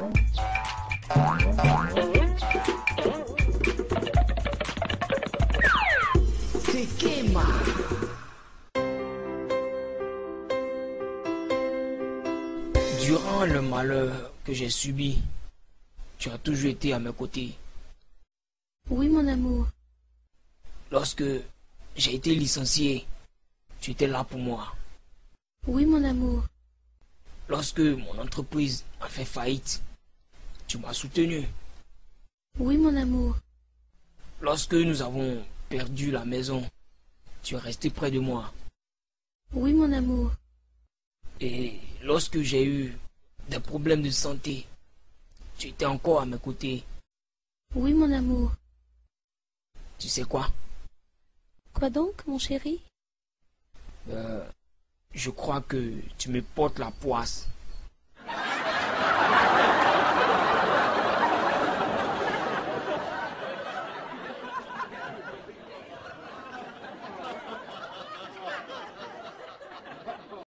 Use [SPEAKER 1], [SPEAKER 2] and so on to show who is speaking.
[SPEAKER 1] Durant le malheur que j'ai subi, tu as toujours été à mes côtés.
[SPEAKER 2] Oui, mon amour.
[SPEAKER 1] Lorsque j'ai été licencié, tu étais là pour moi.
[SPEAKER 2] Oui, mon amour.
[SPEAKER 1] Lorsque mon entreprise a fait faillite, tu m'as soutenu.
[SPEAKER 2] Oui, mon amour.
[SPEAKER 1] Lorsque nous avons perdu la maison, tu es resté près de moi.
[SPEAKER 2] Oui, mon amour.
[SPEAKER 1] Et lorsque j'ai eu des problèmes de santé, tu étais encore à mes côtés.
[SPEAKER 2] Oui, mon amour.
[SPEAKER 1] Tu sais quoi?
[SPEAKER 2] Quoi donc, mon chéri?
[SPEAKER 1] Je crois que tu me portes la poisse.